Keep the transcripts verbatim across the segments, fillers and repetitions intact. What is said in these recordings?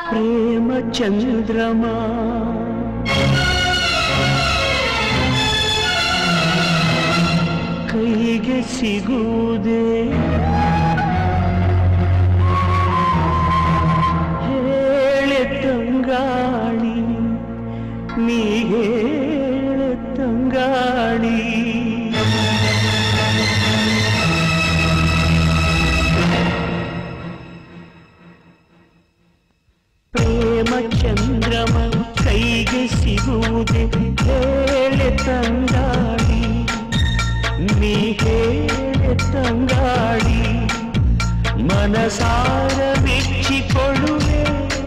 ಪ್ರೇಮ ಚಂದ್ರಮ ಕೈಗೆ ಸಿಗುವುದೇ ಹೇಳೆ ತಂಗಾಳಿ ನೀ ಹೇಳೆ ತಂಗಾಳಿ ಪ್ರೇಮ ಚಂದ್ರಮ ಕೈಗೆ ಸಿಗುವುದೇ ಹೇಳೆ ತಂಗಾಳಿ ನೀ ಹೇಳೆ ತಂಗಾಳಿ ಮನಸಾರ ಬಿಚ್ಚಿಕೊಳ್ಳುವೆ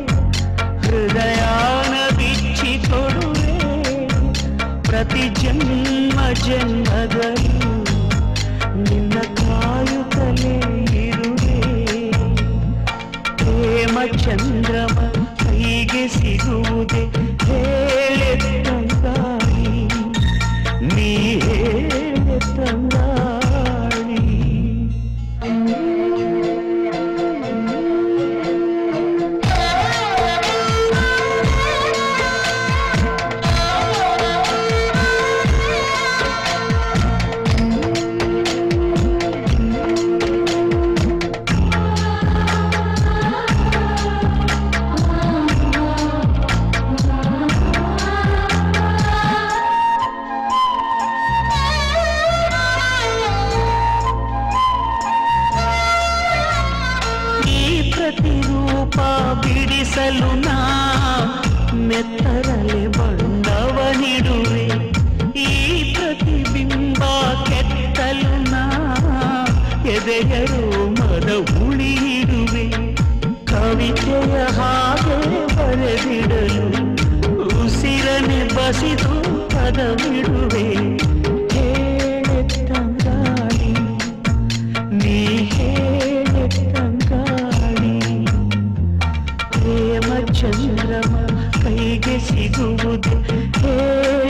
ಹೃದಯಾನ ಬಿಚ್ಚಿಕೊಡುವೆ ಪ್ರತಿ ಜನ್ಮ ಜನ್ಮದಲ್ಲೂ ನಿನ್ನ ಕಾಯುತ್ತಲೇ ಇರುವೆ ಪ್ರೇಮ ಚಂದ್ರಮ ಕೈಗೆ ಸಿಗುವುದೇ ಹೇಳೆ ತಂಗಾಳಿ ನೀ ಹೇಳೆ ತಂಗಾಳಿ ಪ್ರತಿರೂಪ ಬಿಡಿಸಲು ನಾ ಮೆತ್ತರಲೆ ಬಣ್ಣವನಿಡುವೆ ಈ ಪ್ರತಿಬಿಂಬ ಕೆತ್ತಲು ನಾ ಎದೆಯರು ಮದ ಉಳಿಯಿಡುವೆ ಕವಿತೆಯ ಹಾಗೆ ಬರೆದಿಡಲು ಉಸಿರನೆ ಬಸಿದು ಪದವಿಡುವೆ ಹೇಳೆ ತಂಗಾಳಿ ನೀ ಹೇಳೆ ತಂಗಾಳಿ ಪ್ರೇಮ ಚಂದ್ರಮ ಕೈಗೆ ಸಿಗುವುದು ಹೇ